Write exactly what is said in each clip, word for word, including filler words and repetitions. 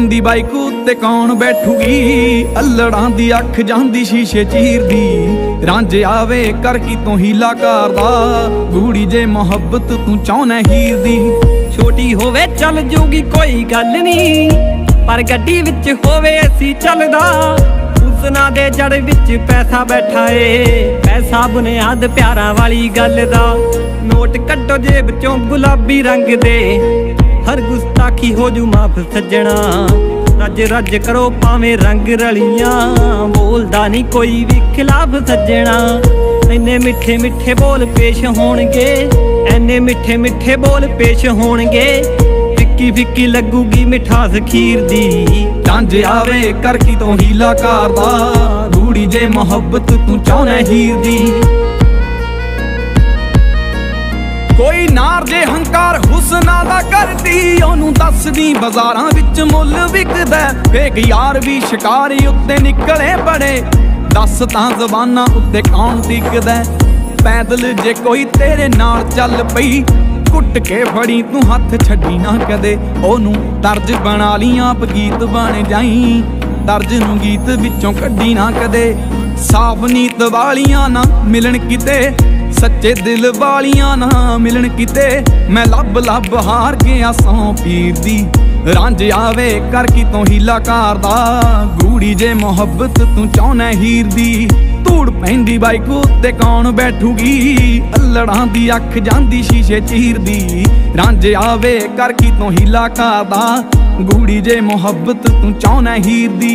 पैंदी बाइक उत्ते कौन बैठूगी, अल्लड़ां दी अख जांदी शीशे चीरदी, रांझे आवे कर की तू हीला करदा, गूड़ी जे मोहब्बत तू चाहना हीर दी। छोटी होवे चल जूगी कोई गल नहीं, पर गड्डी विच होवे ऐसी चलदा, उसना दे जड़ विच पैसा बैठा है, पैसा बुनियाद प्यारा वाली गल दा। नोट कड्डो जेब चों गुलाबी रंग दे, हर गुस्ताखी हो जू माफ सज्जना, रज रज करो भावें रंग रलियां, बोलदा नहीं कोई भी खिलाफ सज्जना। इन्ने मिठे मिठे बोल पेश होणगे, इन्ने मिठे मिठे बोल पेश होणगे, फिक्की फिक्की लगूगी मिठास खीर दी। रांझे आवे कर की तू हीला करदा, गूड़ी जे मोहब्बत तू चाहना हीर दी। कोई नार जे हंकार हुस्ना दा करदी, ओनू दसदी बाजारां विच मुल विकदा, फेक यार भी शिकारी उत्ते निकले बड़े, दस तां ज़बानां उत्ते कौन टिकदा। पैदल जे कोई तेरे नाल चल पई, कुट के फड़ी तू हथ छड्डी ना कदे, ओनू तर्ज बना ली आप गीत बन जाई, तर्ज नू गीत विचों कड्डी ना कदे। साफ नीत वालियां ना मिलन किते, सच्चे दिल वालियां ना मिलन किते, मैं लब लब हार गया सौ पीर दी। रांझे आवे कर की तू हीला करदा, गूड़ी जे मोहब्बत तू चाहना हीर दी। धूड़ पैंदी बाइक उत्ते कौन बैठूगी, अल्लड़ां दी अख जांदी शीशे चीरदी, रांझे आवे कर की तू हीला करदा, गूड़ी जे मोहब्बत तू चाहना हीर दी।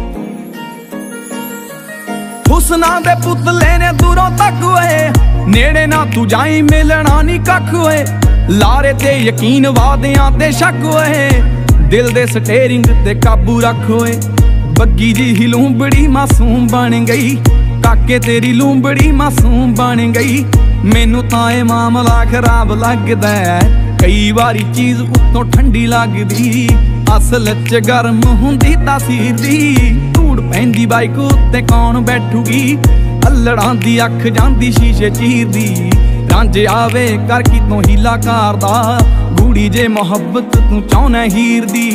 हुस्ना दे पुतले ने दूरों तक होए, नेड़े ना तू जाई मिलना नी कख होए, लारे ते यकीन वादियां ते शक होए, दिल दे स्टेरिंग ते काबू रख होए। बग्गी जी ही लूंबड़ी मासूम बन गई, काके तेरी लूंबड़ी मासूम बन गई, मैनू तां ए मामला खराब लगदा है, कई बारी चीज उत्तों ठंडी लगदी, असल च गर्म हुंदी तासीर दी। धूड़ पैंदी बाइक उत्ते कौन बैठूगी, अल्लड़ां दी अख जांदी शीशे चीरदी, रांझे आवे कर की तू हीला करदा, गूड़ी जे मोहब्बत तू चाहना हीर दी।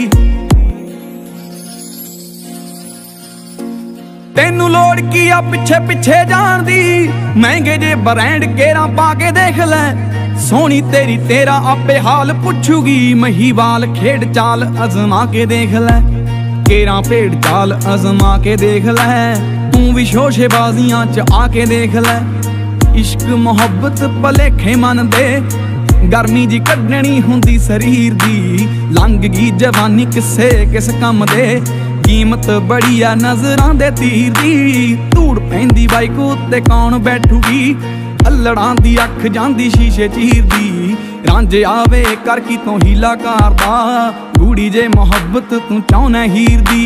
तेनू लोड़ की आ पिछे पिछे जान दी, महंगे जे ब्रांड केरा पा के देख लै, सोनी तेरी तेरा आपे हाल पुछूगी, महीवाल खेड चाल अजमा के देख लै, केरा भेड़ चाल अजमा के देख लै, तू भी शोशेबाजियां च आके देख लै। इश्क मोहब्बत भलेखे मन दे, गर्मी जी कड्डनी हुंदी शरीर दी, लंघ गई जवानी किसे किस कम दे, कीमत बड़ी आ नजरां दे तीर दी। धूड़ पैंदी बाइक उत्ते कौन बैठूगी, अल्लड़ां दी अख जांदी शीशे चीरदी, रांझे आवे कर की तू हीला करदा, गूड़ी जे मोहब्बत तू चाहना हीर दी।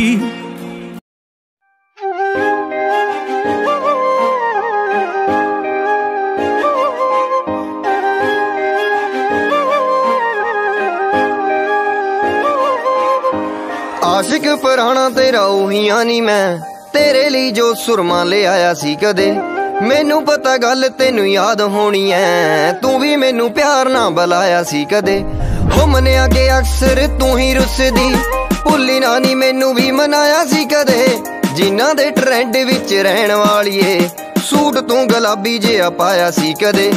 आशिक पुराना तेरा उहिया नी मैं, तेरे लिए जो सुरमा ले आया सी कदे, मैनू पता गल तेनू याद होनी है, तू भी मैनू प्यार ना बुलाया सी कदे, हो मनिया के अक्सर तू ही रुसदी, भुल्ली ना नी मैनू भी मनाया सी कदे, जिन्ना दे ट्रेंड विच रहन वालीए, सूट तू गुलाबी जिहा पाया सी कदे।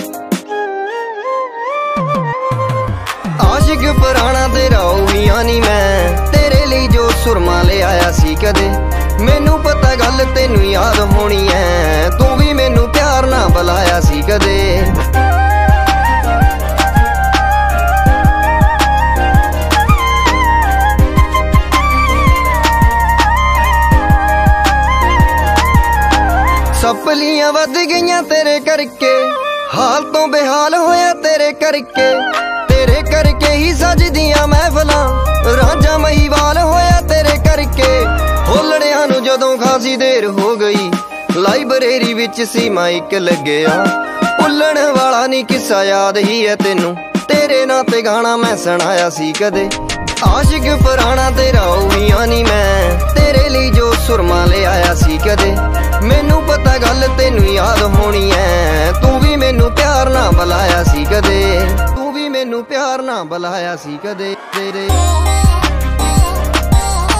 आशिक पुराना तेरा उहिया नी मैं, तेरे लिए जो सुरमा ले आया सी कदे, मैनू पता गल तेनू याद होनी है, तू भी मैनू प्यार ना बुलाया सी कदे। सपलियां वध गईयां तेरे करके, हाल तो बेहाल होया तेरे करके, तेरे करके ही सजदियां महफिलां, रांझा महीवाल होया तेरे करके, होलड़ियां नू जदों खासी देर हो गई, लाइब्रेरी विच सी माइक लग्या, भुल्लण वाला नी किस्सा याद ही है तेनू, तेरे नां ते गाना मैं सुनाया सी कदे। आशिक पुराना तेरा उहिया नी मैं, तेरे लिए जो सुरमा ले आया सी कदे, मैनू पता गल तेनू याद होनी है, तू भी मैनू प्यार ना बुलाया सी कदे, तू भी मैनू प्यार ना बुलाया सी कदे। तेरे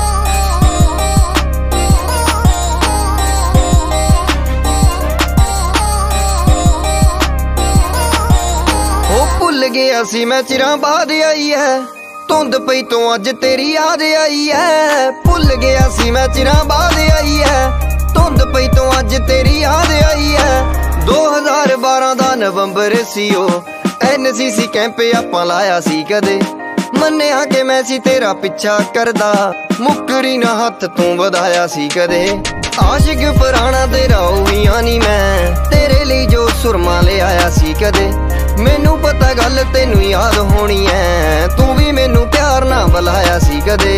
ਗਿਆ ਸੀ ਮੈਂ ਚਿਰਾਂ ਬਾਅਦ ਆਈ ਐ ਧੁੰਦ ਪਈ ਤੋਂ ਅੱਜ ਤੇਰੀ ਯਾਦ ਆਈ ਐ ਭੁੱਲ ਗਿਆ ਸੀ ਮੈਂ ਚਿਰਾਂ ਬਾਅਦ ਆਈ ਐ ਧੁੰਦ ਪਈ ਤੋਂ ਅੱਜ ਤੇਰੀ ਯਾਦ ਆਈ ਐ ਦੋ ਹਜ਼ਾਰ ਬਾਰਾਂ ਦਾ ਨਵੰਬਰ ਸੀ ਉਹ ਐਨ ਸੀ ਸੀ ਕੈਂਪ ਆਪਾਂ ਲਾਇਆ ਸੀ ਕਦੇ ਮੰਨਿਆ ਕਿ ਮੈਂ ਸੀ ਤੇਰਾ ਪਿੱਛਾ ਕਰਦਾ ਮੁੱਕਰੀ ਨਾ ਹੱਥ ਤੂੰ ਵਧਾਇਆ ਸੀ ਕਦੇ ਆਸ਼ਿਕ ਪੁਰਾਣਾ ਤੇਰਾ ਉਹੀ ਨੀ ਮੈਂ ਤੇਰੇ ਲਈ ਜੋ ਸੁਰਮਾ ਲੈ ਆਇਆ ਸੀ ਕਦੇ ਮੈਨੂੰ ਪਤਾ ਗੱਲ ਤੈਨੂੰ ਯਾਦ ਹੋਣੀ ਐ ਤੂੰ ਵੀ ਮੈਨੂੰ ਪਿਆਰ ਨਾਲ ਬੁਲਾਇਆ ਸੀ ਕਦੇ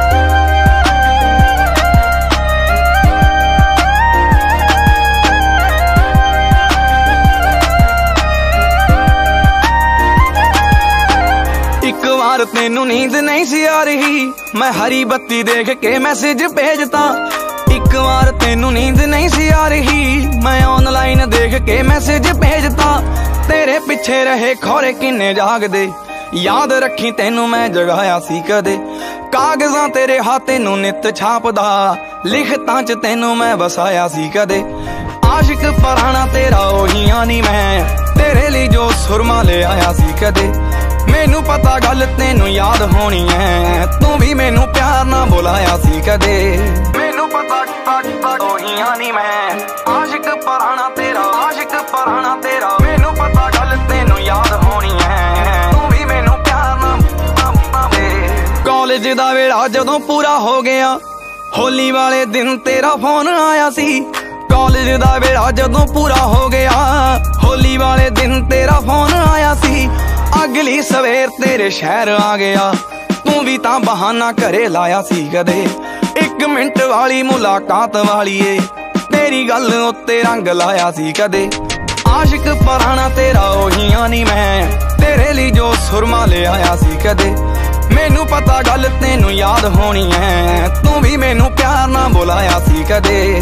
ਇੱਕ ਵਾਰ ਤੈਨੂੰ ਨੀਂਦ ਨਹੀਂ ਸੀ ਆ ਰਹੀ ਮੈਂ ਹਰੀ ਬੱਤੀ ਦੇਖ ਕੇ ਮੈਸੇਜ ਭੇਜਤਾ ਇੱਕ ਵਾਰ ਤੈਨੂੰ ਨੀਂਦ ਨਹੀਂ ਸੀ ਆ ਰਹੀ ਮੈਂ ਆਨਲਾਈਨ ਦੇਖ ਕੇ ਮੈਸੇਜ ਭੇਜਤਾ ਤੇਰੇ ਪਿੱਛੇ ਰਹੇ ਖੋਰੇ ਕਿੰਨੇ ਜਾਗਦੇ ਯਾਦ ਰੱਖੀ ਤੈਨੂੰ ਮੈਂ ਜਗਾਇਆ ਸੀ ਕਦੇ ਕਾਗਜ਼ਾਂ ਤੇਰੇ ਹੱਥ ਨੂੰ ਨਿੱਤ ਛਾਪਦਾ ਲਿਖਤਾਂ ਚ ਤੈਨੂੰ ਮੈਂ ਵਸਾਇਆ ਸੀ ਕਦੇ ਆਸ਼ਿਕ ਪੁਰਾਣਾ ਤੇਰਾ ਉਹੀ ਨੀ ਮੈਂ ਤੇਰੇ ਲਈ ਜੋ ਸੁਰਮਾ ਲੈ ਆਇਆ ਸੀ ਕਦੇ ਮੈਨੂੰ ਪਤਾ ਗੱਲ ਤੈਨੂੰ ਯਾਦ ਹੋਣੀ ਐ ਤੂੰ ਵੀ ਮੈਨੂੰ ਪਿਆਰ ਨਾਲ ਬੁਲਾਇਆ ਸੀ ਕਦੇ ਮੈਨੂੰ ਪਤਾ ਉਹੀ ਨੀ ਮੈਂ ਆਸ਼ਿਕ ਪੁਰਾਣਾ ਤੇਰਾ ਆਸ਼ਿਕ ਪੁਰਾਣਾ ਤੇਰਾ ਮੈਨੂੰ ਪਤਾ ਗੱਲ ਤੈਨੂੰ ਯਾਦ ਹੋਣੀ ਐ ਤੂੰ ਵੀ ਮੈਨੂੰ ਪਿਆਰ ਨਾਲ ਕਾਲਜ ਦਾ ਵੇਲਾ ਜਦੋਂ ਪੂਰਾ ਹੋ ਗਿਆ ਹੋਲੀ ਵਾਲੇ ਦਿਨ ਤੇਰਾ ਫੋਨ ਆਇਆ ਸੀ ਕਾਲਜ ਦਾ ਵੇਲਾ ਜਦੋਂ ਪੂਰਾ ਹੋ ਗਿਆ ਹੋਲੀ ਵਾਲੇ ਦਿਨ ਤੇਰਾ ਫੋਨ ਆਇਆ ਸੀ ਅਗਲੀ ਸਵੇਰ ਤੇਰੇ ਸ਼ਹਿਰ ਆ ਗਿਆ ਤੂੰ ਵੀ ਤਾਂ ਬਹਾਨਾ ਘਰੇ ਲਾਇਆ ਸੀ ਕਦੇ ਇੱਕ ਮਿੰਟ ਵਾਲੀ ਮੁਲਾਕਾਤ ਵਾਲੀ ਏ ਤੇਰੀ ਗੱਲ ਉੱਤੇ ਰੰਗ ਲਾਇਆ ਸੀ ਕਦੇ ਆਸ਼ਿਕ ਪੁਰਾਣਾ ਤੇਰਾ ਉਹੀ ਨੀ ਮੈਂ ਤੇਰੇ ਲਈ ਜੋ ਸੁਰਮਾ ਲੈ ਆਇਆ ਸੀ ਕਦੇ ਮੈਨੂੰ ਪਤਾ ਗੱਲ ਤੈਨੂੰ ਯਾਦ ਹੋਣੀ ਐ ਤੂੰ ਵੀ ਮੈਨੂੰ ਪਿਆਰ ਨਾਲ ਬੁਲਾਇਆ ਸੀ ਕਦੇ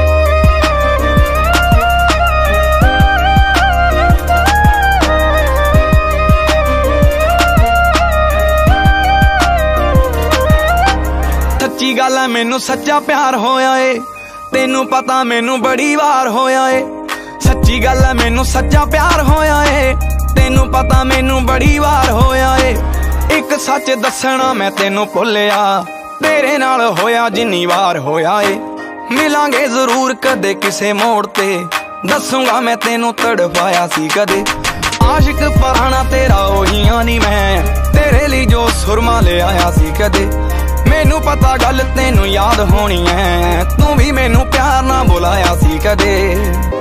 ਸੱਚੀ ਗੱਲ ਐ ਮੈਨੂੰ ਸੱਚਾ ਪਿਆਰ ਹੋਇਆ ਏ ਤੈਨੂੰ ਪਤਾ ਮੈਨੂੰ ਬੜੀ ਵਾਰ ਹੋਇਆ ਏ ਸੱਚੀ ਗੱਲ ਐ ਮੈਨੂੰ ਸੱਚਾ ਪਿਆਰ ਹੋਇਆ ਏ ਤੈਨੂੰ ਪਤਾ ਮੈਨੂੰ ਬੜੀ ਵਾਰ ਹੋਇਆ ਏ ਇੱਕ ਸੱਚ ਦੱਸਣਾ ਮੈਂ ਤੈਨੂੰ ਭੁੱਲਿਆ ਤੇਰੇ ਨਾਲ ਹੋਇਆ ਜਿੰਨੀ ਵਾਰ ਹੋਇਆ ਏ ਮਿਲਾਂਗੇ ਜ਼ਰੂਰ ਕਦੇ ਕਿਸੇ ਮੋੜ ਤੇ ਦੱਸੂਗਾ ਮੈਂ ਤੈਨੂੰ ਤੜਫਾਇਆ ਸੀ ਕਦੇ ਆਸ਼ਿਕ ਪੁਰਾਣਾ ਤੇਰਾ ਉਹੀ ਨੀ ਮੈਂ ਤੇਰੇ ਲਈ ਜੋ ਸੁਰਮਾ ਲੈ ਆਇਆ ਸੀ ਕਦੇ ਮੈਨੂੰ ਪਤਾ ਗੱਲ ਤੈਨੂੰ ਯਾਦ ਹੋਣੀ ਐ ਤੂੰ ਵੀ ਮੈਨੂੰ ਪਿਆਰ ਨਾਲ ਬੁਲਾਇਆ ਸੀ ਕਦੇ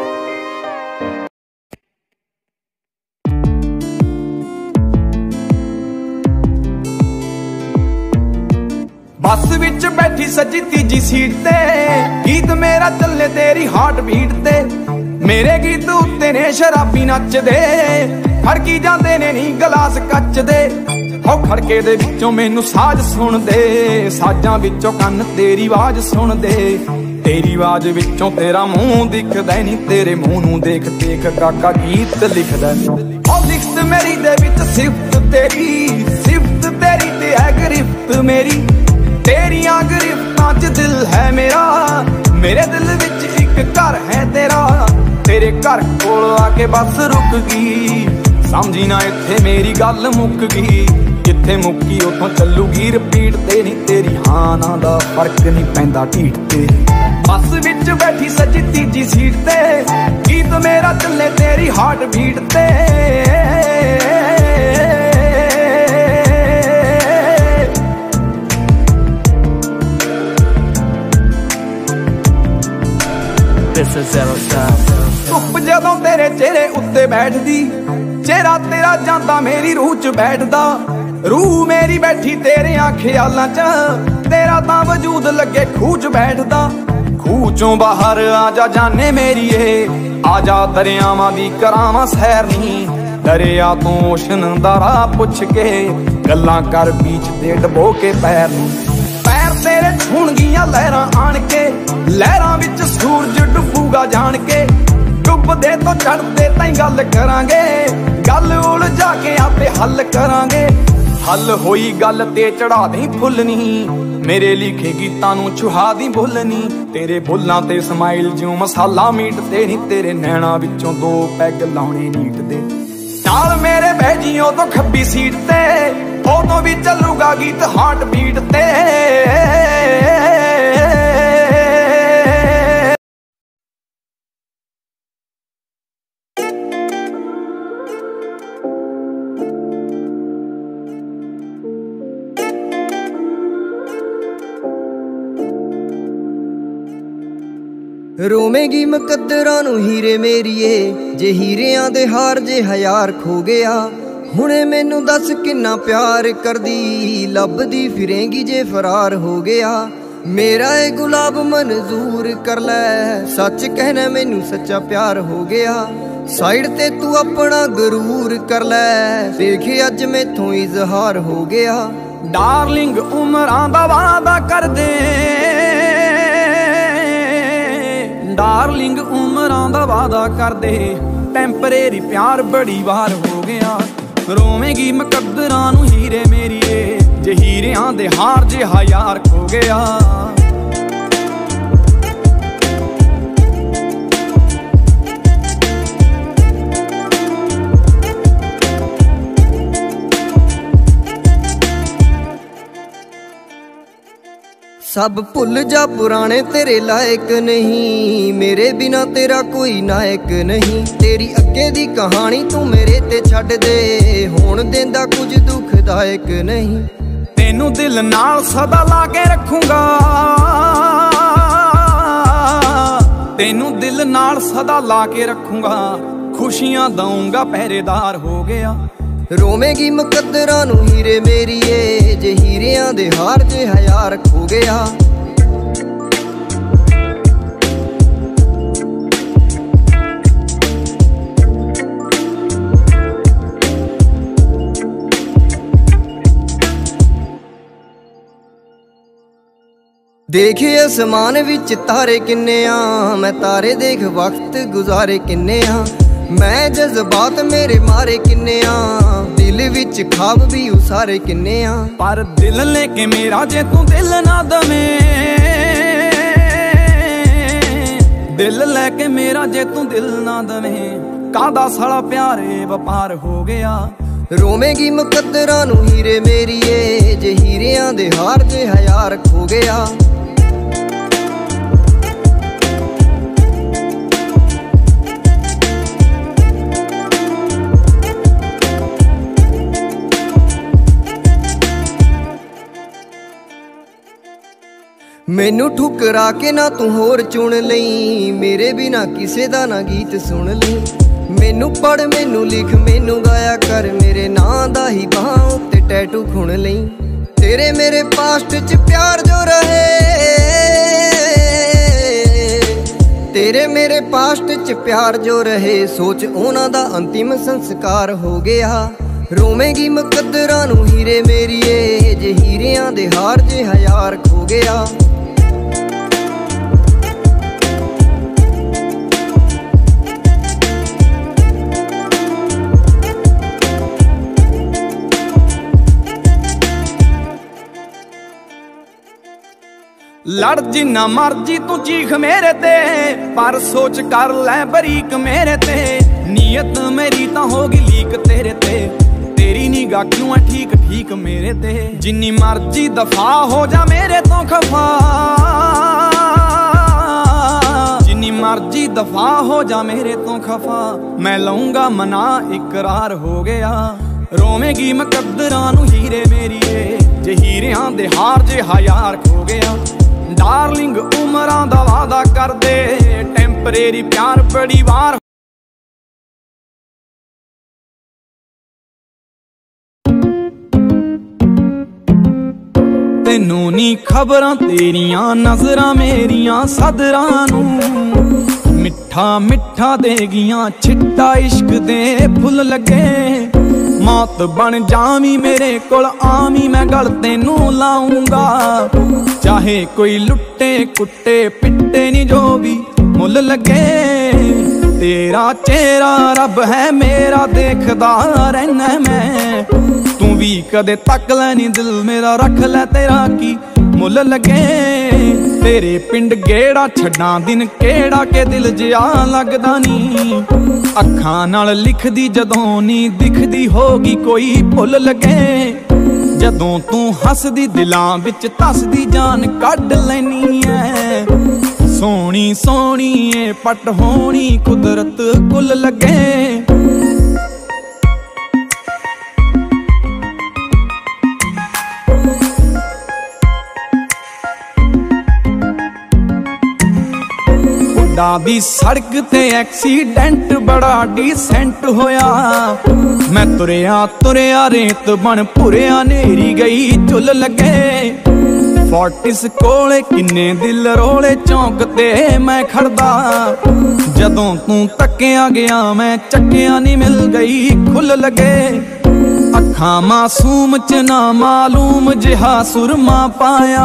ਬੱਸ ਵਿੱਚ ਬੈਠੀ ਸੱਜੀ ਤੀਜੀ ਸੀਟ ਤੇ ਗੀਤ ਮੇਰਾ ਚੱਲੇ ਤੇਰੀ ਹਾਰਟ ਬੀਟ ਤੇ ਮੇਰੇ ਗੀਤ ਉੱਤੇ ਨੇ ਸ਼ਰਾਬੀ ਨੱਚਦੇ ਖੜਕੀ ਜਾਂਦੇ ਨੇ ਨੀ ਗਲਾਸ ਕੱਚ ਦੇ ਹੋ ਖੜਕੇ ਦੇ ਵਿੱਚੋਂ ਮੈਨੂੰ ਸਾਜ਼ ਸੁਣਦੇ ਸਾਜ਼ਾਂ ਵਿੱਚੋਂ ਕੰਨ ਤੇਰੀ ਆਵਾਜ਼ ਸੁਣਦੇ ਤੇਰੀ ਆਵਾਜ਼ ਵਿੱਚੋਂ ਤੇਰਾ ਮੂੰਹ ਦਿਖਦਾ ਨਹੀਂ ਤੇਰੇ ਮੂੰਹ ਨੂੰ ਦੇਖ ਦੇਖ ਕਾਕਾ ਗੀਤ ਲਿਖਦਾ ਉਹ ਲਿਖਤ ਮੇਰੀ ਦੇ ਵਿੱਚ ਸਿਫਤ ਤੇਰੀ ਸਿਫਤ ਤੇਰੀ ਤੇ ਹੈ ਗ੍ਰਿਫਤ ਮੇਰੀ ਤੇਰੀਆਂ ਗ੍ਰਿਫਤਾਂ 'ਚ ਦਿਲ ਹੈ ਮੇਰਾ ਮੇਰੇ ਦਿਲ ਵਿੱਚ ਇੱਕ ਘਰ ਹੈ ਤੇਰਾ ਤੇਰੇ ਘਰ ਕੋਲ ਆ ਕੇ ਬੱਸ ਰੁਕ ਗਈ ਸਮਝੀ ਨਾ ਇੱਥੇ ਮੇਰੀ ਗੱਲ ਮੁੱਕ ਗਈ ਜਿੱਥੇ ਮੁੱਕੀ ਉਥੋਂ ਚੱਲੂਗੀ ਰਿਪੀਟ ਤੇ ਨਹੀਂ ਤੇਰੀ ਹਾਂ ਨਾ ਦਾ ਫਰਕ ਨਹੀਂ ਪੈਂਦਾ ਢੀਠ ਤੇ ਬੱਸ ਵਿੱਚ ਬੈਠੀ ਸੱਜੀ ਤੀਜੀ ਸੀਟ ਤੇ ਗੀਤ ਮੇਰਾ ਚੱਲੇ ਤੇਰੀ ਹਾਰਟ ਬੀਟ ਤੇ ਧੁੱਪ ਜਦੋਂ ਤੇਰੇ ਚਿਹਰੇ ਉੱਤੇ ਬੈਠਦੀ ਚਿਹਰਾ ਤੇਰਾ ਜਾਂਦਾ ਮੇਰੀ ਰੂਹ 'ਚ ਬੈਠਦਾ ਰੂਹ ਮੇਰੀ ਬੈਠੀ ਤੇਰਿਆਂ ਖਿਆਲਾਂ 'ਚ ਤੇਰਾ ਤਾਂ ਵਜੂਦ ਲੱਗੇ ਖੂਹ 'ਚ ਬੈਠਦਾ ਖੂਹ 'ਚੋਂ ਬਾਹਰ ਆ ਜਾ ਜਾਨੇ ਮੇਰੀਏ ਆ ਜਾ ਦਰਿਆਵਾਂ ਦੀ ਕਰਾਵਾਂ ਸੈਰ ਨੀ ਦਰਿਆ ਤੋਂ ਓਸ਼ਨ ਦਾ ਰਾਹ ਪੁੱਛ ਕੇ ਗੱਲਾਂ ਕਰ ਬੀਚ ਤੇ ਡਬੋ ਕੇ ਪੈਰ ਨੂੰ ਪੈਰ ਤੇਰੇ ਛੂਣਗੀਆਂ ਲਹਿਰਾਂ ਆਣ ਕੇ ਲਹਿਰਾਂ ਵਿੱਚ ਸੂਰਜ ਡੁੱਬੂਗਾ ਜਾਣ ਕੇ ਡੁੱਬਦੇ ਤੋਂ ਚੜ੍ਹਦੇ ਤਾਈਂ ਗੱਲ ਕਰਾਂਗੇ ਗੱਲ ਉਲਝਾ ਕੇ ਆਪੇ ਹੱਲ ਕਰਾਂਗੇ ਹੱਲ ਹੋਈ ਗੱਲ ਤੇ ਚੜਾ ਦੇ ਫੁੱਲ ਨਹੀਂ ਮੇਰੇ ਲਿਖੇ ਗੀਤਾਂ ਨੂੰ ਛੁਹਾ ਦੀ ਬੁੱਲ ਨੀ ਤੇਰੇ ਬੁੱਲਾਂ ਤੇ ਸਮਾਈਲ ਜਿਉਂ ਮਸਾਲਾ ਮੀਟ ਤੇ ਨਹੀਂ ਤੇਰੇ ਨੈਣਾ ਵਿੱਚੋਂ ਦੋ ਪੈਗ ਲਾਉਣੇ ਨੀਟ ਦੇ नाल मेरे बैजियों तो खब्बी सीट ते उदों भी चलूगा गीत हार्ट बीट ते। रोवेगी मुकद्दरां नूं हीरे मेरीए, जे हीरियां दे हार जे हज़ार खो गया। हुणे मैनू दस किन्ना प्यार करदी, लभदी फिरेंगी जे फरार हो गया। मेरा ए गुलाब मंजूर कर लै, सच कहना मैनू सच्चा प्यार हो गया। साइड ते तू अपना गरूर कर लै, देखे अज मैथों इजहार हो गया। डार्लिंग उमरां दा वादा कर दे, डार्लिंग उमरां दा वादा कर दे, टैंपरेरी प्यार बड़ी बार हो गया। रोवेगी मुकद्दरां नूं हीरे मेरीए, जे हीरियां दे हार जे हज़ार खो गया। सब भुल जा पुराने तेरे लायक नहीं, मेरे बिना तेरा कोई नायक नहीं। तेरी अगे दी कहानी तू मेरे ते छड्ड दे, होण देंदा कुछ दुखदायक नहीं। तेनू दिल नाल सदा ला के रखूंगा, तेनू दिल नाल सदा ला के रखूंगा, खुशियां दूंगा पहरेदार हो गया। रोवेगी मुकद्दरां नूं हीरे मेरीए, जे हीरियां दे हार जे हज़ार खो गया। देखे आसमान विच तारे किन्ने आ, मैं तारे देख वक्त गुजारे किन्ने आ। मैं जज्बात मेरे मारे किन्ने आ, दिल विच खाब भी उसारे किन्ने आ। पर दिल लेके मेरा जे तू दिल ना दवे, दिल लेके मेरा जे तू दिल ना दवे, कादा साला प्यारे वपार हो गया। रोवेगी मुकद्दरां नूं हीरे मेरीए, जे हीरियां दे हार जे हज़ार खो गया। मैनू ठुकरा के ना तू होर चुन लई, मेरे बिना किसे दा ना गीत सुन लई। मैनू पढ़ मैनू लिख मैनू गाया कर, मेरे नां दा ही बाहां उत्ते टैटू खुण लई। तेरे मेरे पास्ट च प्यार जो रहे, तेरे मेरे पास्ट च प्यार जो रहे, सोच उन्हां दा अंतिम संस्कार हो गया। रोवेगी मुकद्दरां नूं हीरे मेरीए, जे हीरियां दे हार जे हज़ार खो गया। लड़ जिन्ना मर्जी तू चीख मेरे ते, पर सोच कर लै बरीक मेरे ते। नीयत मेरी तां होगी लीक तेरे ते, तेरी निगाह क्यों है ठीक ठीक मेरे ते। जिन्नी मर्जी दफा हो जा मेरे तो खफा, जिन्नी मर्जी दफा हो जा मेरे तो खफा, मैं लऊंगा मना इकरार हो गया। रोवेगी मुकद्दरां नूं हीरे मेरीए, जे हीरियां दे हार जे हज़ार खो गया। डार्लिंग उमरां दा वादा कर दे, टैंपरेरी प्यार बड़ी बार। तेनू नी खबरां तेरियां नजरां मेरियां सदरां नूं, मिठा मिठा देगियां छिट्टा इश्क दे फुल लगे। मौत बन जावी मेरे कोल आवी, मैं गल तेनू लाऊंगा। चाहे कोई लुट्टे कुट्टे पिट्टे नी जो भी मुल लगे। तेरा चेहरा रब है मेरा देखदा रहना मैं, तू भी कदे तक लै नी दिल मेरा रख लै तेरा की मुल लगे। तेरे पिंड गेड़ा छड्डां दिन केड़ा के दिल जिया लगदा नी। अखां नाल लिखदी जदों नी दिखदी होगी कोई भुल लगे। जदों तू हसदी दिलां विच तसदी जान कढ लैनी ऐ। सोहनी सोहनी ए पट होनी कुदरत कुल लगे। दी सड़क ते एक्सीडेंट बड़ा डिसेंट होया। मैं तुरया तुरया रेत बन भुरया नेरी गई चुल लगे। फोर्टिस कोले किन्ने दिल रोले चौंक ते मैं खड़दा। जदों तू तकिया गया मैं चक्किया नी मिल गई खुल लगे। अखां मासूम च ना मालूम जिहा सुरमा पाया।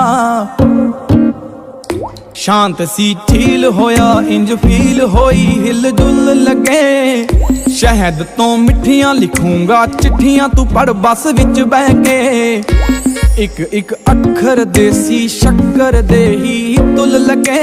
शांत सी झील होया इंज फील होई हिल जुल लगे। शहद तो मिठियां लिखूंगा चिट्ठियां तू पढ़ बस विच बह के। एक एक अखर देसी शक्कर दे ही तुल लगे।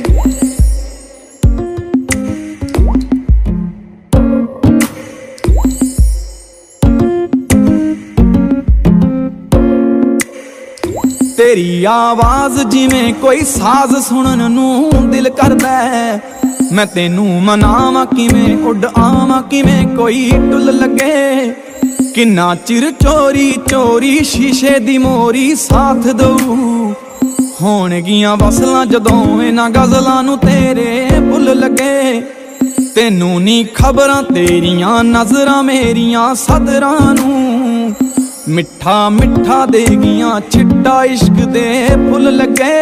तेरी आवाज जिवें कोई साज सुनन नू दिल करदा है। मैं तेनू मनावां किवें उड आवां किवें कोई टुल लगे। किन्ना चिर चोरी चोरी शीशे दी मोरी साथ दऊ। होणगियां वसलां जदों इन्हां गज़लां नू तेरे भुल लगे। तेनू नी खबरां तेरियां नज़रां मेरियां सदरां नू। मिठा मिठा देगियां छिट्टा इश्क दे फुल लगे।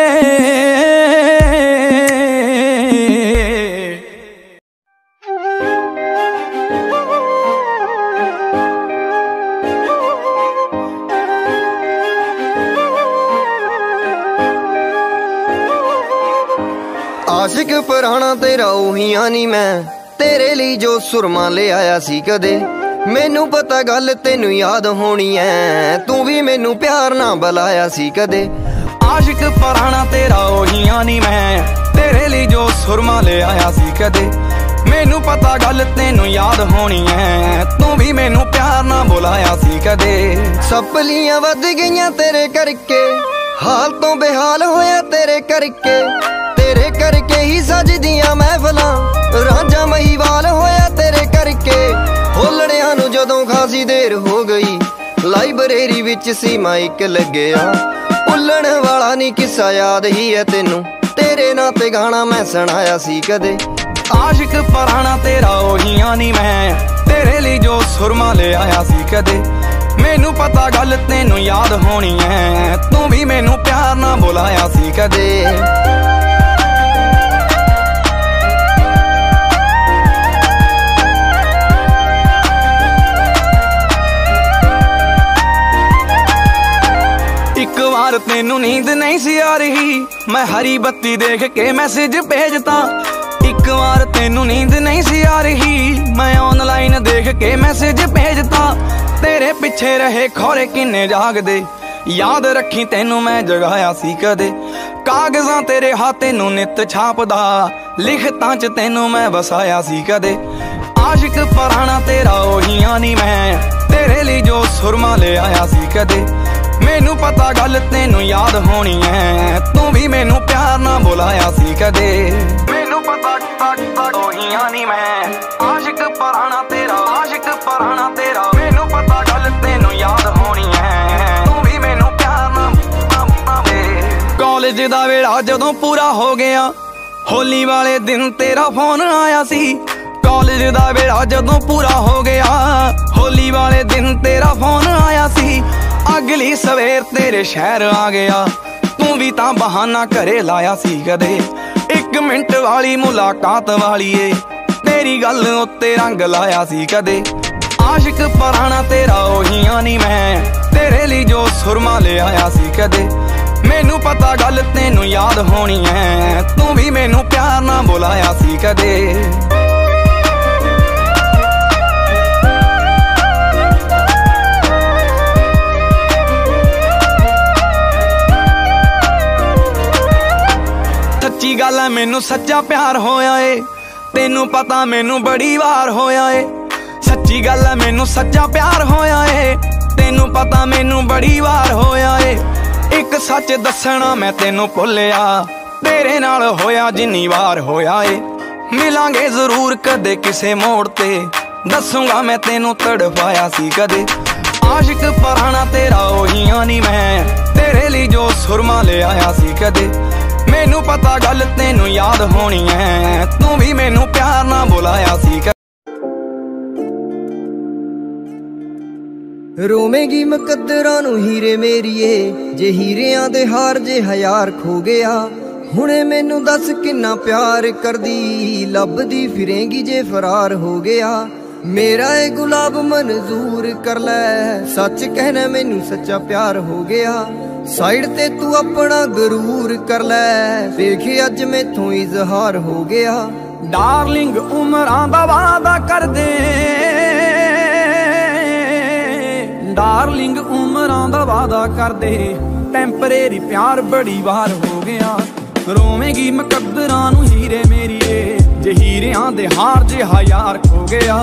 आशिक पुराना तेरा उहियां नी मैं तेरे लिए जो सुरमा ले आया सी कदे। मैनू पता गल तेनू याद होनी है तू भी मैनू प्यार ना बुलाया सी कदे। आशिक पुराना तेरा ओहियां नी मैं तेरे लिए जो सुरमा ले आया सी कदे। मैनू पता गल तेनू याद होनी है तू भी मैनू प्यार ना बुलाया सी कदे। सपलियां वध गईयां तेरे करके हाल तो बेहाल होया तेरे करके। तेरे करके ही सजदियां महफिलां रांझा महीवाल होया तेरे करके। होलड़ियां नू जदों खासी देर हो गई लाइब्रेरी विच सी माइक लग्या। भुल्लण वाला नी किस्सा याद ही है तेनू तेरे नां ते गाना मैं सुनाया सी कदे। आशिक पुराना तेरा ओहियां नी मैं तेरे लिए जो सुरमा ले आया सी कदे। मैनू पता गल तेनू याद होनी है तू भी मैनू प्यार ना बुलाया सी कदे। एक बार तेनू नींद नहीं सी आ रही मैं हरी बत्ती देख के मैसेज भेजता। एक बार तेनू नींद नहीं सी आ रही मैं ऑनलाइन देख के मैसेज भेजता। तेरे पिछे रहे खोरे किन्ने जागदे याद रखी तेनू मैं जगाया सी कदे। कागजां तेरे हाथे नू नित छापदा लिखतां च तेनू मैं वसाया सी कदे। आशिक पुराना तेरा ओहियां नी मैं तेरे लिए जो सुरमा ले आया सी कदे। मैनू पता गल तेनू याद होनी है तू भी मैनू प्यार ना बुलाया सी कदे। मैनू पता ओहियां नी मैं आशिक पुराना तेरा आशिक पुराना तेरा। मैनू पता गल तेनू याद होनी है तू भी मैनू प्यार ना। कॉलेज दा वेला जदों पूरा हो गया होली वाले दिन तेरा फोन आया सी। कॉलेज दा वेला जदों पूरा हो गया होली वाले दिन तेरा फोन आया सी। अगली सवेर तेरे शहर आ गया तू भी तां बहाना घरे लाया सी कदे। एक मिनट वाली मुलाकात वाली ए तेरी गल उत्ते रंग लाया सी कदे। आशिक पुराना तेरा ओहियां नी मैं तेरे लिए जो सुरमा ले आया सी कदे। मैनू पता गल तेनू याद होनी है तू भी मैनू प्यार ना बुलाया सी कदे। सच्ची गल है मैनू सच्चा प्यार होया ए, तेनू पता मैनू बड़ी वार होया ए। सच्ची गल है मैनू सच्चा प्यार होया ए, तेनू पता मैनू बड़ी वार होया ए। एक सच दसना मैं तेनू भुलिया, तेरे नाल होया जिन्नी वार होया ए। मिलांगे जरूर कदे किसे मोड़ ते, दसूंगा मैं तेनू तड़पाया सी कदे। आशिक पुराना तेरा ओहिया नी मैं, तेरे लिए जो सुरमा ले आया सी कदे। मैनू पता गल तेनू याद होनी है, तू भी मैनू प्यार ना बुलाया सी कदे। रोवेगी मुकद्दरां नू हीरे मेरीए, जे हीरियां दे हार जे हयार खो गया। हुणे मैनू दस किन्ना प्यार करदी, लभदी फिरेंगी जे फरार हो गया। मेरा ए गुलाब मंजूर कर लै, सच कहना मैनू सच्चा प्यार हो गया। साइड ते तू अपना गरूर कर लै, देखे अज मैथों इजहार हो गया। डार्लिंग उमरां दा वादा कर दे, डार्लिंग उमरां दा वादा कर दे, टैंपरेरी प्यार बड़ी वार हो गया। रोवेगी मुकद्दरां नू हीरे मेरीए, जे हीरियां दे हार जे हयार खो गया।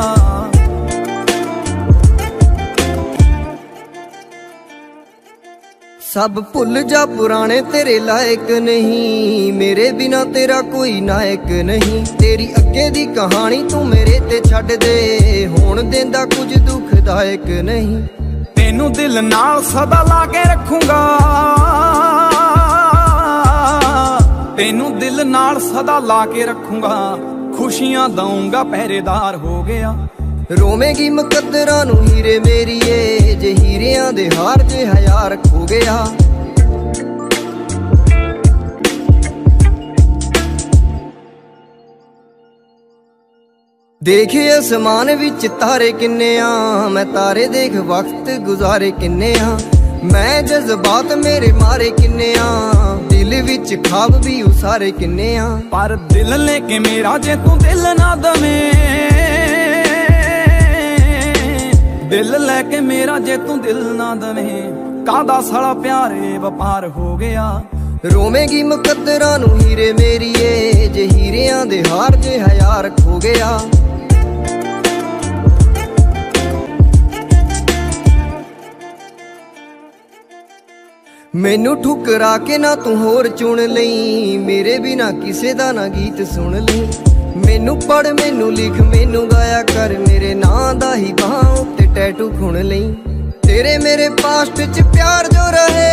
सब भुल जा पुराने तेरे लायक नहीं, मेरे बिना तेरा कोई नायक नहीं। तेरी अगे दी कहानी तू मेरे ते छड्ड दे, होण देंदा कुछ दुखदायक नहीं। तेनू दिल नाल सदा ला के रखूंगा, तेनू दिल नाल सदा ला के रखूंगा। खुशियां दूंगा पहरेदार हो गया। रोवेगी मुकद्दरां नू हीरे मेरीए, जे हीरियां दे हार जे हयार खो गया। देखे आसमान विच तारे किन्ने आ, मैं तारे देख वक्त गुजारे किन्ने आ। मैं जज्बात मेरे मारे किन्ने आ, दिल विच ख्वाब भी उसारे किन्ने आ। पर दिल लेके मेरा जे तू दिल ना दवे, दिल लेके मेरा जे तू दिल ना दवे, कादा साला प्यारे वपार हो गया। रोवेगी मुकद्दरां नू हीरे मेरीए, जे हीरियां दे हार जे हयार खो गया। मैनू ठुकरा के ना तू होर चुन लई, मेरे बिना किसे दा ना गीत सुन लई। मैनू पढ़ मैनू लिख मैनू गाया कर, मेरे नां दा ही बाहां उत्ते टैटू खुण लई। तेरे मेरे पास्ट च प्यार जो रहे,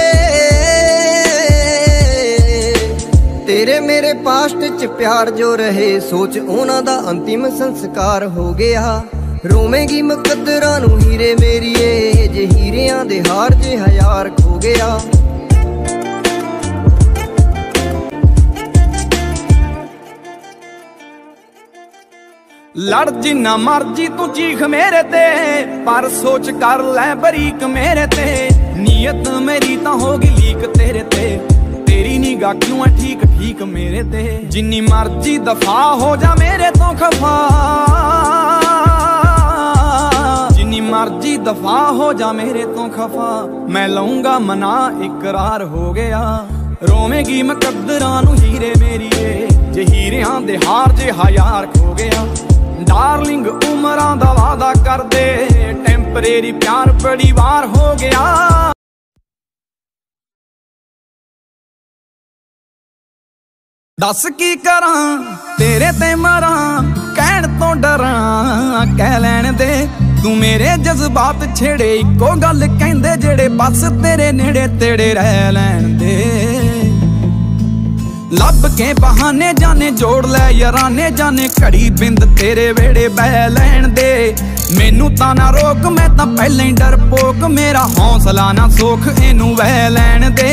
तेरे मेरे पास्ट च प्यार जो रहे, सोच उन्हां दा अंतिम संस्कार हो गया। रोवेगी मुकद्दरां नू हीरे मेरीए, जे हीरियां दे हार जे हयार खो गया। लड़ जिन्ना मर्जी तू चीख मेरे ते, पर सोच कर लै बरीक मेरे ते। नीयत मेरी तां होगी लीक तेरे ते, तेरी निगाह क्यों है ठीक ठीक मेरे ते। जिन्नी मर्जी दफा हो जा मेरे तो खफा, जिन्नी मर्जी दफा हो जा मेरे तो खफा, मैं लऊंगा मना इकरार हो गया। रोवेगी मुकद्दरां नू हीरे मेरीए, जे हीरियां दे हार जे हयार खो गया। डार्लिंग उमरां दा वादा कर दे, टैंपरेरी प्यार बड़ी वार हो गया। दस की करां तेरे ते मरां, कहण तो डरां कह लैण दे। तू मेरे जज्बात छेड़े, इको गल कहंदे जेड़े बस तेरे नेड़े तेड़े रह लैण दे। लब के बहाने जाने जोड़ लै याराने, जाने घड़ी बिंद तेरे वेड़े बह लैण दे। मैनू तां ना रोक मैं तां पहले ही डरपोक, मेरा हौसला ना सोख इनू वह लैण दे।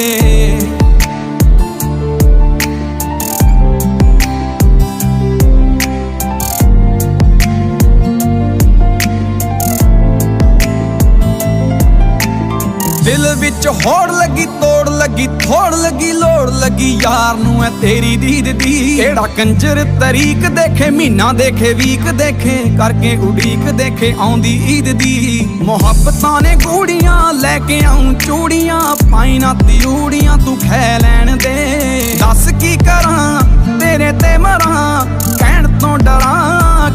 दिल विच होड़ लगी तोड़ लगी, थोड़ लगी लोड़ लगी, यार नू है तेरी दीद दी। केड़ा कंजर तरीक देखे, महीना देखे वीक देखे, करके उड़ीक देखे आउंदी ईद दी। मुहब्बतां ने गूड़ियां लैके आऊं चूड़ियां, पाई ना तियूड़ियां तू खै लैण दे। दस की करां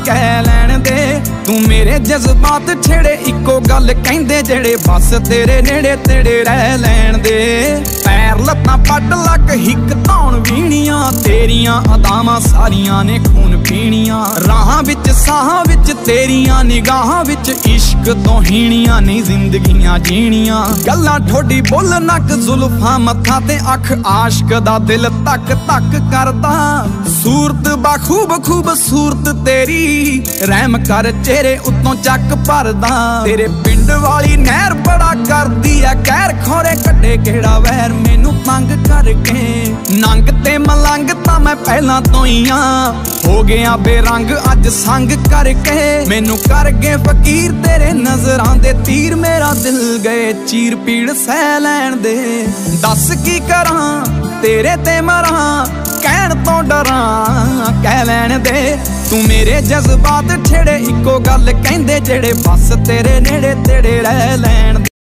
ਕਹਿ ਲੈਣ ਦੇ ਤੂੰ ਮੇਰੇ ਜਜ਼ਬਾਤ ਛੇੜੇ ਇੱਕੋ ਗੱਲ ਕਹਿੰਦੇ ਜਿਹੜੇ ਬਸ ਤੇਰੇ ਨੇੜੇ ਤੇੜੇ ਰਹਿ ਲੈਣ ਦੇ ਪੈਰ ਲੱਤਾਂ ਪੱਟ ਲੱਕ ਹਿੱਕ ਧੌਣ ਵੀਣੀਆਂ ਤੇਰੀਆਂ ਅਦਾਵਾਂ ਸਾਰੀਆਂ ਨੇ ਖੂਨ ਪੀਣੀਆਂ ਰਾਹਾਂ ਵਿੱਚ ਸਾਹਾਂ ਵਿੱਚ ਤੇਰੀਆਂ ਨਿਗਾਹਾਂ ਵਿੱਚ ਇਸ਼ਕ ਤੋਂ ਹੀਣੀਆਂ ਨਹੀਂ ਜ਼ਿੰਦਗੀਆਂ ਜੀਣੀਆਂ ਗੱਲਾਂ ਠੋਡੀ ਬੁੱਲ ਨੱਕ ਜ਼ੁਲਫਾਂ ਮੱਥਾ ਤੇ ਅੱਖ ਆਸ਼ਕ ਦਾ ਦਿਲ ਤੱਕ ਤੱਕ ਕਰਦਾ ਸੂਰਤ ਬਾਖੂਬ ਖੂਬਸੂਰਤ ਤੇਰੀ ਰਹਿਮ ਕਰ ਚਿਹਰੇ ਉੱਤੋਂ ਚੱਕ ਭਰਦਾ ਤੇਰੇ ਪਿੰਡ ਵਾਲੀ ਨਹਿਰ ਬੜਾ ਕਰਦੀ ਐ ਕਹਿਰ ਖੋਰੇ ਕੱਢੇ ਕਿਹੜਾ ਵੈਰ ਮੈਨੂੰ ਤੰਗ ਕਰਕੇ ਨੰਗ ਤੇ ਮਲੰਗ ਤਾਂ ਮੈਂ ਪਹਿਲਾਂ ਤੋਂ ਹੀ ਆ ਹੋ ਗਿਆ ਬੇਰੰਗ ਅੱਜ ਸੰਗ ਕਰਕੇ ਮੈਨੂੰ ਕਰ ਗਏ ਫਕੀਰ ਤੇਰੇ ਨਜ਼ਰਾਂ ਦੇ ਤੀਰ ਮੇਰਾ ਦਿਲ ਗਏ ਚੀਰ ਪੀੜ ਸਹਿ ਲੈਣ ਦੇ ਦੱਸ ਕੀ ਕਰਾਂ ਤੇਰੇ ਤੇ ਮਰਾਂ ਕਹਿਣ ਤੋਂ ਡਰਾਂ ਕਹਿ ਲੈਣ ਦੇ ਤੂੰ ਮੇਰੇ ਜਜ਼ਬਾਤ ਛੇੜੇ ਇੱਕੋ ਗੱਲ ਕਹਿੰਦੇ ਜਿਹੜੇ ਬਸ ਤੇਰੇ ਨੇੜੇ ਤੇੜੇ ਰਹਿ ਲੈਣ ਦੇ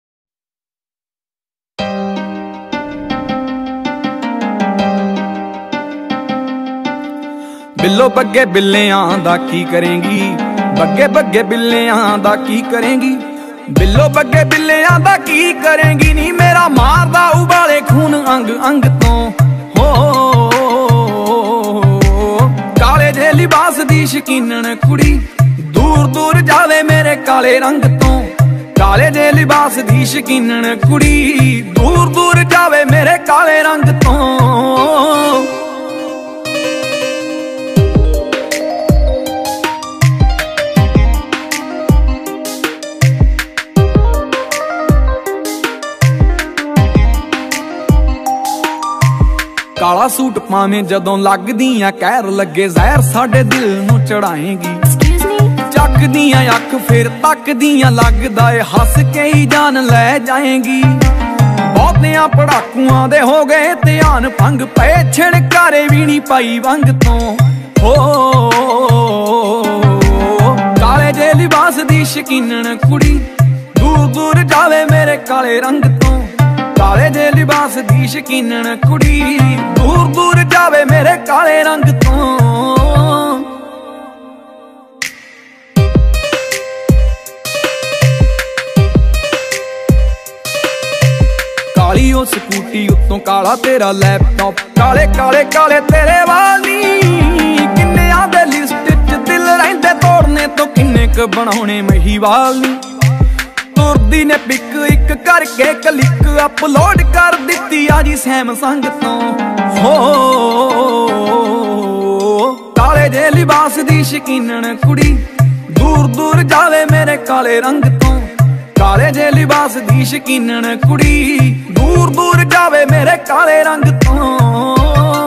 ਬਿੱਲੋ ਬੱਗੇ ਬਿੱਲਿਆਂ ਦਾ ਕੀ ਕਰੇਂਗੀ ਬੱਗੇ ਬੱਗੇ ਬਿੱਲਿਆਂ ਦਾ ਕੀ ਕਰੇਂਗੀ ਬਿੱਲੋ ਬੱਗੇ ਬਿੱਲਿਆਂ ਦਾ ਕੀ ਕਰੇਂਗੀ ਨੀ ਮੇਰਾ ਮਾਰਦਾ ਉਬਾਲੇ ਖੂਨ ਅੰਗ ਅੰਗ ਤੋਂ ਹੋ ਕਾਲੇ ਜੇ ਲਿਬਾਸ ਦੀ ਸ਼ਕੀਨਣ ਕੁੜੀ ਦੂਰ ਦੂਰ ਜਾਵੇ ਮੇਰੇ ਕਾਲੇ ਰੰਗ ਤੋਂ ਕਾਲੇ ਜੇ ਲਿਬਾਸ ਦੀ ਸ਼ਕੀਨਣ ਕੁੜੀ ਦੂਰ ਦੂਰ ਜਾਵੇ ਮੇਰੇ ਕਾਲੇ ਰੰਗ ਤੋਂ ਕਾਲਾ ਸੂਟ ਪਾਵੇਂ ਜਦੋਂ ਲੱਗਦੀਆਂ ਕਹਿਰ ਲੱਗੇ ਜ਼ਹਿਰ ਸਾਡੇ ਦਿਲ ਨੂੰ ਚੜਾਏਗੀ ਚੱਕਦੀਆਂ ਅੱਖ ਫਿਰ ਤੱਕਦੀਆਂ ਲੱਗਦਾ ਏ ਹੱਸ ਕੇ ਹੀ ਜਾਨ ਲੈ ਜਾਏਗੀ ਬਹੁਤਿਆਂ ਪੜਾਕੂਆਂ ਦੇ ਹੋ ਗਏ ਧਿਆਨ ਭੰਗ ਪਏ ਛਿੜਕਾਰੇ ਵੀ ਨਹੀਂ ਪਾਈ ਵੰਗ ਤੋਂ ਹੋ ਕਾਲੇ ਜੇ ਲਿਬਾਸ ਦੀ ਸ਼ਕੀਨਣ ਕੁੜੀ ਦੂਰ ਦੂਰ ਜਾਵੇ ਮੇਰੇ ਕਾਲੇ ਰੰਗ ਤੋਂ ਕਾਲੇ ਜੇ ਲਿਬਾਸ ਦੀ ਸ਼ਕੀਨਣ ਕੁੜੀ ਦੂਰ ਦੂਰ ਜਾਵੇ ਮੇਰੇ ਕਾਲੇ ਰੰਗ ਤੋਂ ਕਾਲੀ ਉਹ ਸਕੂਟੀ ਉੱਤੋਂ ਕਾਲਾ ਤੇਰਾ ਲੈਪਟਾਪ ਕਾਲੇ ਕਾਲੇ ਕਾਲੇ ਤੇਰੇ ਵਾਲੀ ਕਿੰਨਿਆਂ ਦੇ ਲਿਸਟ ਚ ਦਿਲ ਰਹਿੰਦੇ ਤੋੜਨੇ ਤੋਂ ਕਿੰਨੇ ਕ ਬਣਾਉਣੇ ਮਹੀਵਾਲ ਨੀ ਤੁਰਦੀ ਨੇ ਪਿਕ ਇੱਕ ਕਰਕੇ ਕਲਿੱਕ ਅਪਲੋਡ ਕਰ ਦਿੱਤੀ ਆ ਜੀ ਸੈਮਸੰਗ ਤੋਂ ਹੋ ਕਾਲੇ ਜੇ ਲਿਬਾਸ ਦੀ ਸ਼ਕੀਨਣ ਕੁੜੀ ਦੂਰ ਦੂਰ ਜਾਵੇ ਮੇਰੇ ਕਾਲੇ ਰੰਗ ਤੋਂ ਕਾਲੇ ਜੇ ਲਿਬਾਸ ਦੀ ਸ਼ਕੀਨਣ ਕੁੜੀ ਦੂਰ ਦੂਰ ਜਾਵੇ ਮੇਰੇ ਕਾਲੇ ਰੰਗ ਤੋਂ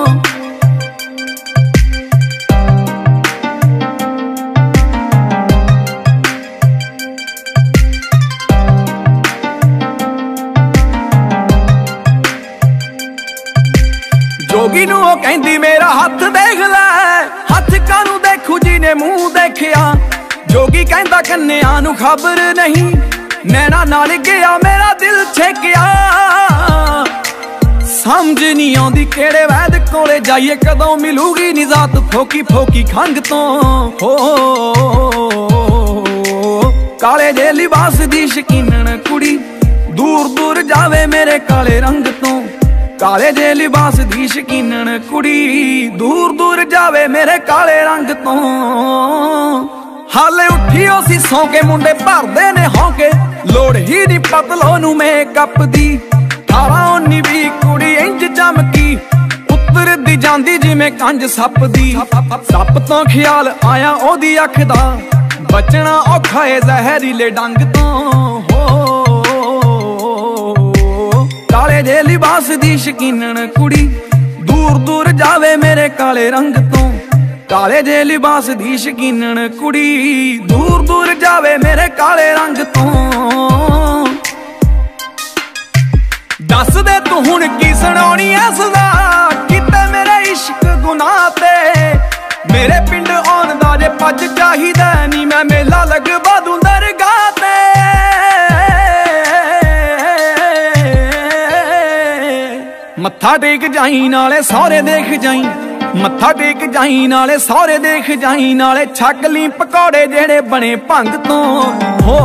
ਜੋਗੀ ਨੂੰ ਉਹ ਕਹਿੰਦੀ ਮੇਰਾ ਹੱਥ ਦੇਖ ਲੈ ਹੱਥ ਕਾਨੂੰ ਦੇਖੂ ਜੀ ਨੇ ਮੂੰਹ ਦੇਖਿਆ ਜੋਗੀ ਕਹਿੰਦਾ ਕੰਨਿਆਂ ਨੂੰ ਖਬਰ ਨਹੀਂ ਨੈਣਾ ਨਾਲ ਗਿਆ ਮੇਰਾ ਦਿਲ ਛੇਕਿਆ ਸਮਝ ਨਹੀਂ ਆਉਂਦੀ ਕਿਹੜੇ ਵੈਦ ਕੋਲੇ ਜਾਈਏ ਕਦੋਂ ਮਿਲੂਗੀ ਨਿਜ਼ਾਤ ਫੋਕੀ ਫੋਕੀ ਖੰਗ ਤੋਂ ਹੋ ਕਾਲੇ ਜੇ ਲਿਬਾਸ ਦੀ ਸ਼ਕੀਨਣ ਕੁੜੀ ਦੂਰ ਦੂਰ ਜਾਵੇ ਮੇਰੇ ਕਾਲੇ ਰੰਗ ਤੋਂ ਕਾਲੇ ਜੇ ਲਿਬਾਸ ਦੀ ਸ਼ਕੀਨਣ ਕੁੜੀ ਦੂਰ ਦੂਰ ਜਾਵੇ ਮੇਰੇ ਕਾਲੇ ਰੰਗ ਤੋਂ ਹਾਲੇ ਉੱਠੀ ਉਹ ਸੀ ਸੌਂ ਕੇ ਮੁੰਡੇ ਭਰਦੇ ਨੇ ਹੌਕੇ ਲੋੜ ਹੀ ਨਹੀਂ ਪਤਲੋ ਨੂੰ ਮੇਕਅਪ ਦੀ ਅਠਾਰਾਂ ਉੱਨੀ ਵੀਹ ਕੁੜੀ ਇੰਜ ਚਮਕੀ ਉੱਤਰਦੀ ਜਾਂਦੀ ਜਿਵੇਂ ਕੰਜ ਸੱਪ ਦੀ ਸੱਪ ਤੋਂ ਖਿਆਲ ਆਇਆ ਉਹਦੀ ਅੱਖ ਦਾ ਬਚਣਾ ਔਖਾ ਏ ਜ਼ਹਿਰੀਲੇ ਡੰਗ ਤੋਂ ਹੋ ਕਾਲੇ ਜੇ ਲਿਬਾਸ ਦੀ ਸ਼ਕੀਨਣ ਕੁੜੀ ਦੂਰ ਦੂਰ ਜਾਵੇ ਮੇਰੇ ਕਾਲੇ ਰੰਗ ਤੋਂ ਕਾਲੇ ਜੇ ਲਿਬਾਸ ਦੀ ਸ਼ਕੀਨਣ ਕੁੜੀ ਦੂਰ ਦੂਰ ਜਾਵੇ ਮੇਰੇ ਕਾਲੇ ਰੰਗ ਤੋਂ ਦੱਸ ਦੇ ਤੂੰ ਹੁਣ ਕੀ ਸੁਣਾਉਣੀ ਐ ਸਦਾ ਕਿਤੇ ਮੇਰੇ ਇਸ਼ਕ ਗੁਨਾਹ ਤੇ ਮੇਰੇ ਪਿੰਡ ਆਉਣ ਦਾ ਜੇ ਪੱਜ ਚਾਹੀਦਾ ਨੀ ਮੈਂ ਮੇਲਾ ਲਗਵਾ ਦੂੰ ਦਰਗਾਹ ਤੇ ਮੱਥਾ ਟੇਕ ਜਾਈ ਨਾਲੇ ਸਹੁਰੇ ਦੇਖ ਜਾਈ ਮੱਥਾ ਟੇਕ ਜਾਈ ਨਾਲੇ ਸਹੁਰੇ ਦੇਖ ਜਾਈ, ਨਾਲੇ ਛਕ ਲਈ ਪਕੌੜੇ ਜਿਹੜੇ ਬਣੇ ਭੰਗ ਤੋਂ। ਹੋ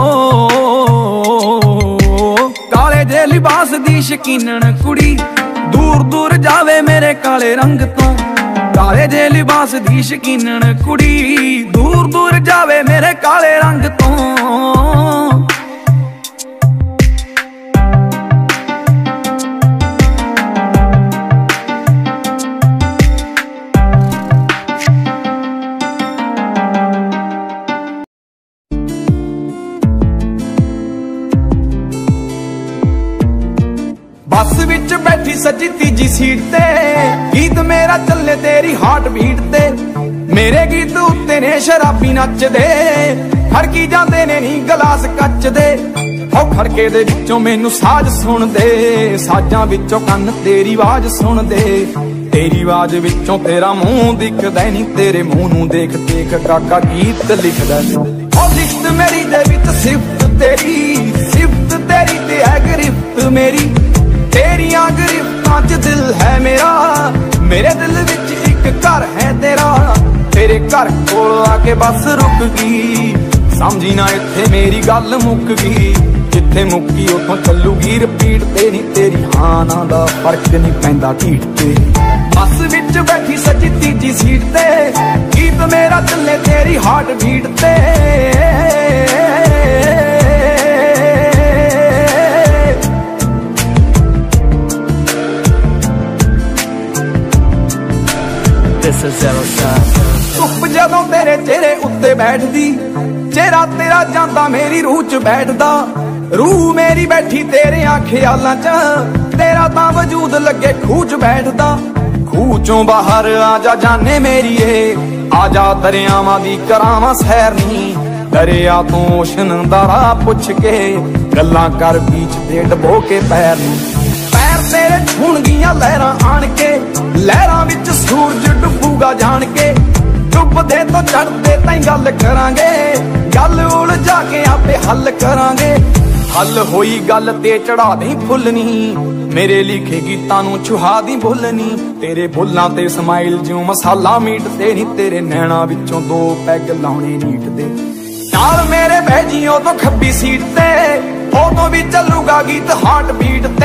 ਕਾਲੇ ਜੇ ਲਿਬਾਸ ਦੀ ਸ਼ਕੀਨਣ ਕੁੜੀ, ਦੂਰ ਦੂਰ ਜਾਵੇ ਮੇਰੇ ਕਾਲੇ ਰੰਗ ਤੋਂ। ਕਾਲੇ ਜੇ ਲਿਬਾਸ ਦੀ ਸ਼ਕੀਨਣ ਕੁੜੀ, ਦੂਰ ਦੂਰ ਜਾਵੇ ਮੇਰੇ ਕਾਲੇ ਰੰਗ ਤੋਂ। ਬੱਸ ਵਿੱਚ ਬੈਠੀ ਸੱਜੀ ਤੀਜੀ ਸੀਟ ਤੇ, ਗੀਤ ਮੇਰਾ ਚੱਲੇ ਤੇਰੀ ਹਾਰਟ ਬੀਟ ਤੇ। ਮੇਰੇ ਗੀਤ ਉੱਤੇ ਨੇ ਸ਼ਰਾਬੀ ਨੱਚਦੇ, ਖੜਕੀ ਜਾਂਦੇ ਨੇ ਨੀ ਗਲਾਸ ਕੱਚ ਦੇ। ਹੋ ਖੜਕੇ ਦੇ ਵਿੱਚੋਂ ਮੈਨੂੰ ਸਾਜ਼ ਸੁਣਦੇ, ਸਾਜ਼ਾਂ ਵਿੱਚੋਂ ਕੰਨ ਤੇਰੀ ਆਵਾਜ਼ ਸੁਣਦੇ। ਤੇਰੀ ਆਵਾਜ਼ ਵਿੱਚੋਂ ਤੇਰਾ ਮੂੰਹ ਦਿਖਦਾ ਨੀ, ਤੇਰੇ ਮੂੰਹ ਨੂੰ ਦੇਖ ਦੇਖ ਕਾਕਾ ਗੀਤ ਲਿਖਦਾ। ਹੋ ਲਿਖਤ ਮੇਰੀ ਦੇ ਵਿੱਚ ਸਿਫਤ ਤੇਰੀ, ਸਿਫਤ ਤੇਰੀ ਤੇ ਹੈ ਗ੍ਰਿਫਤ ਮੇਰੀ। ਤੇਰੀਆਂ ਗ੍ਰਿਫਤਾਂ 'ਚ ਦਿਲ ਹੈ ਮੇਰਾ, ਮੇਰੇ ਦਿਲ ਵਿੱਚ ਇੱਕ ਘਰ ਹੈ ਤੇਰਾ। ਤੇਰੇ ਘਰ ਕੋਲ ਆ ਕੇ ਬੱਸ ਰੁਕ ਗਈ, ਸਮਝੀ ਨਾ ਇੱਥੇ ਮੇਰੀ ਗੱਲ ਮੁੱਕ ਗਈ। ਜਿੱਥੇ ਮੁੱਕੀ ਉੱਥੋਂ ਚੱਲੂਗੀ ਰਿਪੀਟ ਤੇ, ਨੀ ਤੇਰੀ ਹਾਂ ਨਾ ਦਾ ਫਰਕ ਨਹੀਂ ਪੈਂਦਾ ਢੀਠ ਤੇ। ਬੱਸ ਵਿੱਚ ਬੈਠੀ ਸੱਜੀ ਤੀਜੀ ਸੀਟ ਤੇ, ਗੀਤ ਮੇਰਾ ਚੱਲੇ ਤੇਰੀ ਹਾਰਟ ਬੀਟ ਤੇ। ਧੁੱਪ ਜਦੋਂ ਤੇਰੇ ਚਿਹਰੇ ਉੱਤੇ ਬੈਠਦੀ, ਚਿਹਰਾ ਤੇਰਾ ਜਾਂਦਾ ਮੇਰੀ ਰੂਹ 'ਚ ਬੈਠਦਾ। ਰੂਹ ਮੇਰੀ ਬੈਠੀ ਤੇਰਿਆਂ ਖਿਆਲਾਂ 'ਚ, ਤੇਰਾ ਤਾਂ ਵਜੂਦ ਲੱਗੇ ਖੂਹ 'ਚ ਬੈਠਦਾ। ਖੂਹ 'ਚੋਂ ਬਾਹਰ ਆ ਜਾ ਜਾਨੇ ਮੇਰੀਏ, ਆ ਜਾ ਦਰਿਆਵਾਂ ਦੀ ਕਰਾਵਾਂ ਸੈਰ ਨੀ। ਦਰਿਆ ਤੋਂ ਓਸ਼ਨ ਦਾ ਰਾਹ ਪੁੱਛ ਕੇ, ਗੱਲਾਂ ਕਰ ਬੀਚ ਤੇ ਡਬੋ ਕੇ ਪੈਰ ਨੀ। ਤੇਰੇ ਛੂਣਗੀਆਂ ਲਹਿਰਾਂ ਆਣ ਕੇ, ਲਹਿਰਾਂ ਵਿੱਚ ਸੂਰਜ ਡੁੱਬੂਗਾ ਜਾਣ ਕੇ। ਡੁੱਬਦੇ ਤੋਂ ਚੜ੍ਹਦੇ ਤਾਈਂ ਗੱਲ ਕਰਾਂਗੇ, ਗੱਲ ਉਲਝਾ ਕੇ ਆਪੇ ਹੱਲ ਕਰਾਂਗੇ। ਹੱਲ ਹੋਈ ਗੱਲ ਤੇ ਚੜਾ ਦੇ ਫੁੱਲ ਨੀ, ਮੇਰੇ ਲਿਖੇ ਗੀਤਾਂ ਨੂੰ ਛੁਹਾ ਦੀ ਬੁੱਲ ਨੀ। ਤੇਰੇ ਬੁੱਲਾਂ ਤੇ ਸਮਾਈਲ ਜਿਉਂ ਮਸਾਲਾ ਮੀਟ ਤੇ ਨੀ, ਤੇਰੇ ਨੈਣਾ ਵਿੱਚੋਂ ਦੋ ਪੈਗ ਲਾਉਣੇ ਨੀਟ ਦੇ। ਨਾਲ ਮੇਰੇ ਬਹਿ ਜੀ ਉਦੋਂ ਖੱਬੀ ਸੀਟ ਤੇ, ਉਦੋਂ ਵੀ ਚੱਲੂਗਾ ਗੀਤ ਹਾਰਟ ਬੀਟ ਤੇ।